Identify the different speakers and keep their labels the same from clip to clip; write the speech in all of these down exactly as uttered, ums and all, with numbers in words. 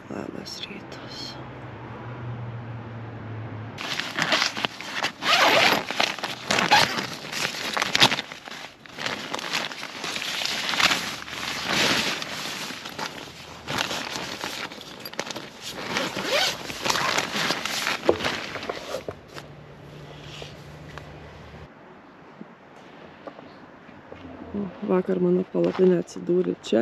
Speaker 1: Labas rytas. Vakar mano palapinė atsidūrė čia,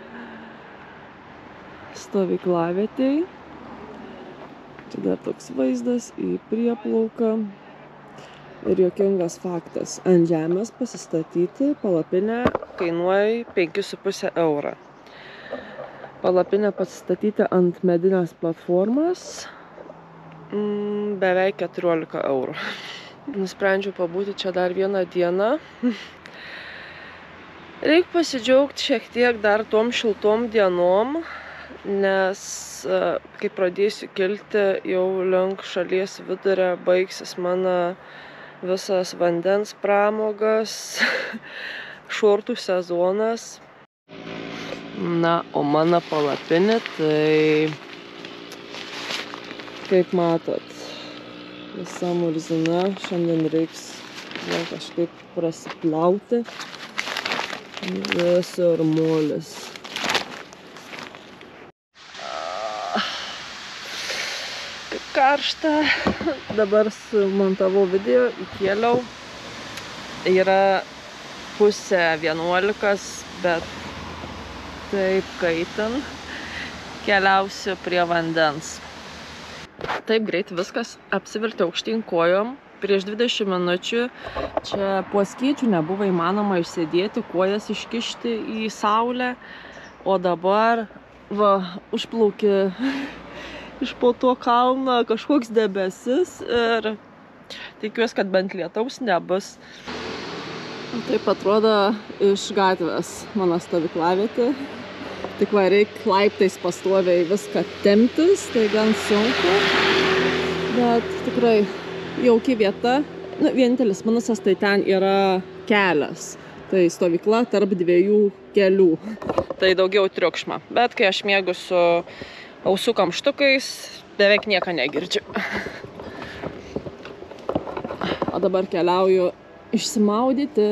Speaker 1: stovyklavietėj. Čia dar toks vaizdas į prieplauką. Ir juokingas faktas, ant žemės pasistatyti palapinę kainuoja penki su puse eurą. Palapinę pasistatyti ant medinės platformos mm, beveik keturiolika eurų. Nusprendžiau pabūti čia dar vieną dieną. Reikia pasidžiaugti šiek tiek dar tom šiltom dienom, nes kai pradėsiu kilti jau link šalies vidurio, baigsis mano visas vandens pramogas, šortų sezonas. Na, o mano palapinė, tai kaip matot, visa murzina, šiandien reiks jau kažkaip prasiplauti. Visur molis. Kaip karšta. Dabar sumontavau video, įkėliau. Yra pusė vienuolikas, bet taip kaitin. Keliausiu prie vandens. Taip greit viskas apsivertė aukštyn kojom. Prieš dvidešimt minučių čia po skyčių nebuvo įmanoma išsėdėti, kojas iškišti į saulę, o dabar va, užplaukė iš po to kalno kažkoks debesis ir tikiuosi, kad bent lietaus nebus. Taip atrodo iš gatvės mano stovyklavietė. Tik va, reikia laiptais pastoviai viską temptis, tai gan sunku, bet tikrai jauki vieta. Nu, vienintelis minusas tai ten yra kelias. Tai stovykla tarp dviejų kelių. Tai daugiau triukšma. Bet kai aš miegu su ausų kamštukais, beveik nieko negirdžiu. O dabar keliauju išsimaudyti.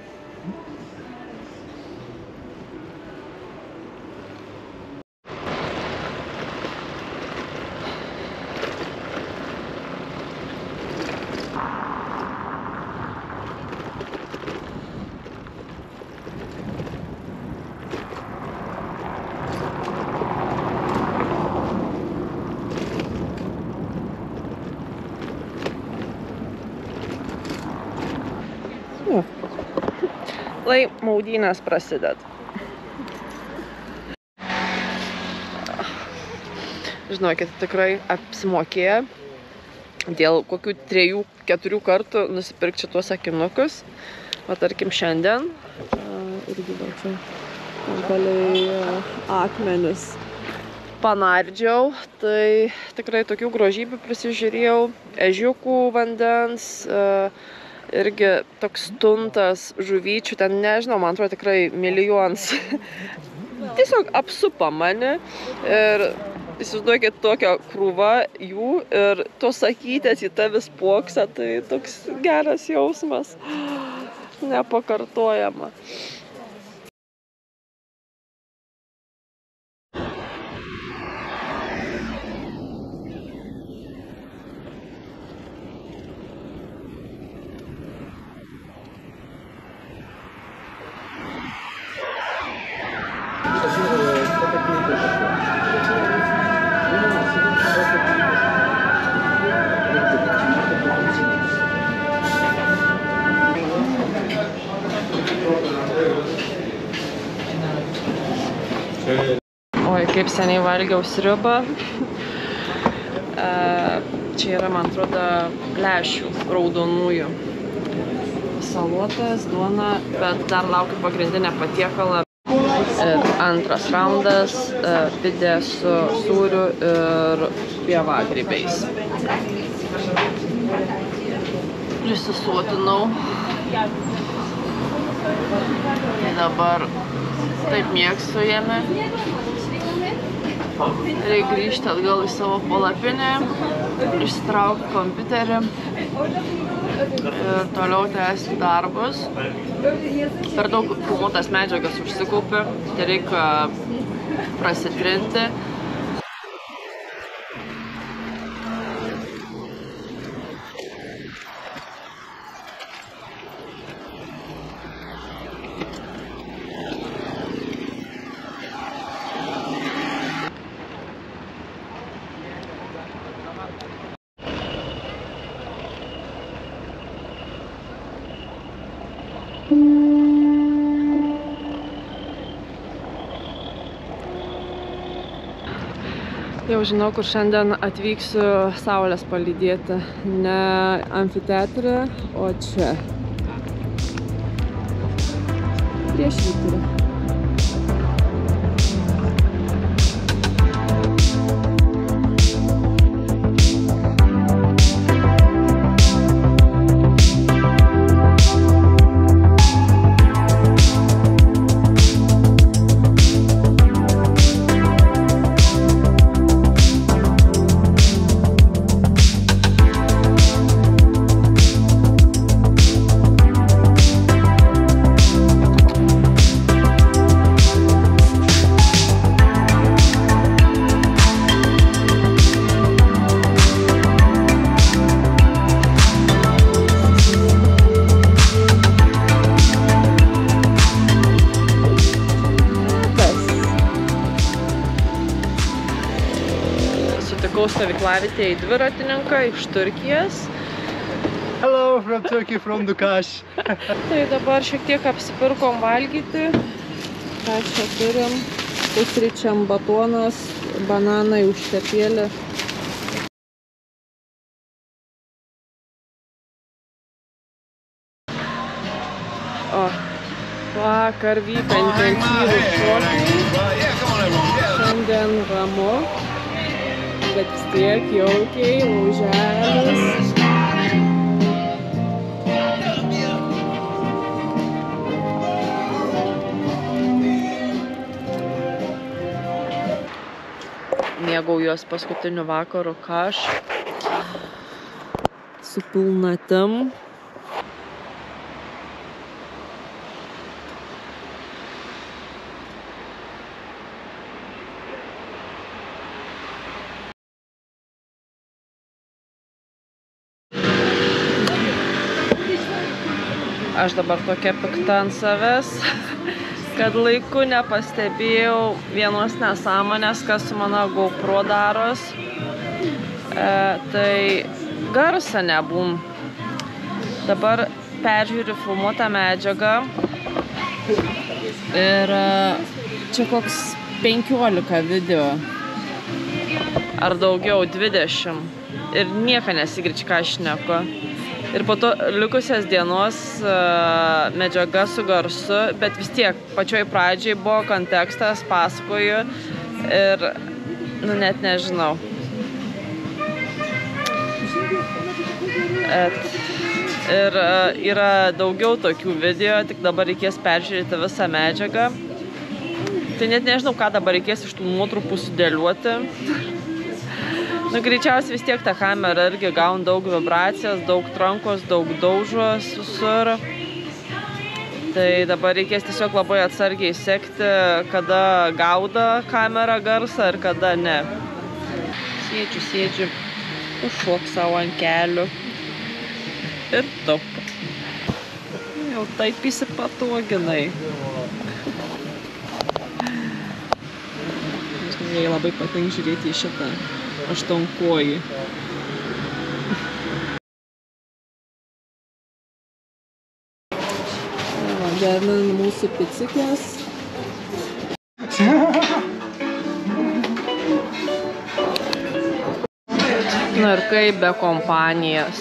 Speaker 1: Lai maudynės prasideda. Žinokit, tikrai apsimokėjo dėl kokių trejų, keturių kartų nusipirkti šitos akinukus. O tarkim šiandien irgi gal čia palei akmenis panardžiau. Tai tikrai tokių grožybių prisižiūrėjau. Ežiukų vandens, irgi toks tuntas žuvyčių, ten nežinau, man atrodo tikrai milijonas. Tiesiog apsupa mane ir įsivaizduokit tokią krūvą jų ir tos akytės į tavis poksa, tai toks geras jausmas, nepakartojama. Oi, kaip seniai valgiau sriubą. Čia yra, man atrodo, lęšių raudonųjų. Salotas, duona, bet dar laukiu pagrindinę patiekalą. Ir antras raundas, pidė su sūriu ir pievagrybiais. Prisisotinau. Tai dabar taip mėgstu jame. Reikia grįžti atgal į savo palapinę, išsitraukti kompiuterį ir toliau tęsti darbus. Per daug filmuotas medžiagas užsikaupė, tai reikia prasitrinti. Jau žinau, kur šiandien atvyksiu saulės palydėti. Ne amfiteatre, o čia. Prieš vyturį. Stovyklavietėje į dviratininką iš Turkijos.
Speaker 2: Hello from Turkey, from Dukash.
Speaker 1: Tai dabar šiek tiek apsipirkom valgyti. Ką čia turim? Pusryčiam batonas, bananai, užtepėlė. O, vakar vyko intensyvūs šokiai. Šiandien ramu. Bet vis tiek jaukiai, lauželis. Mėgaujuos paskutiniu vakaru kaš su pilnatim. Aš dabar tokia pikta ant savęs, kad laiku nepastebėjau vienos nesąmonės, kas su mano GoPro daros. E, tai garsą nebūm. Dabar peržiūriu filmuotą medžiagą. Ir čia koks penkiolika video. Ar daugiau, dvidešimt. Ir nieko nesigirč, ką aš šneku. Ir po to likusias dienos uh, medžiaga su garsu, bet vis tiek pačioj pradžiai buvo kontekstas, pasakoju ir, nu, net nežinau. Et, ir uh, yra daugiau tokių video, tik dabar reikės peržiūrėti visą medžiagą. Tai net nežinau, ką dabar reikės iš tų nuotrupų sudėliuoti. Nu, greičiausiai vis tiek ta kamera irgi gauna daug vibracijos, daug trankos, daug daužos visur. Tai dabar reikės tiesiog labai atsargiai sekti, kada gauda kamera garsą ir kada ne. Sėdžiu, sėdžiu, užšok savo ant kelių. Ir top. Jau taip įsipatoginai. Jai labai patinka žiūrėti į šitą aštuonkojį. Gaminam mūsų picikės. Nu ir kaip be kompanijos.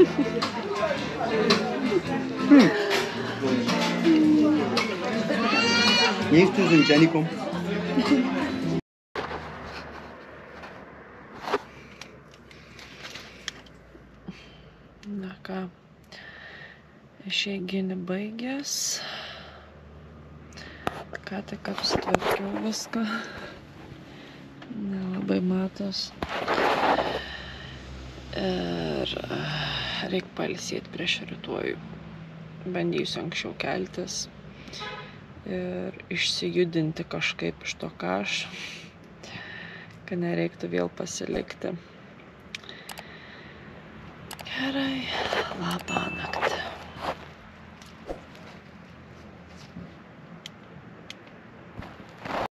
Speaker 2: Nie chcę z Angeliką.
Speaker 1: Na ką, išeiginį baigęs. Ką tik apsitvarkiau viską. nelabai matos. Ir reik pailsėti prieš rytojų. Bandysiu anksčiau keltis ir išsijudinti kažkaip iš to kaš, kad nereiktų vėl pasilikti. Gerai, labą naktį.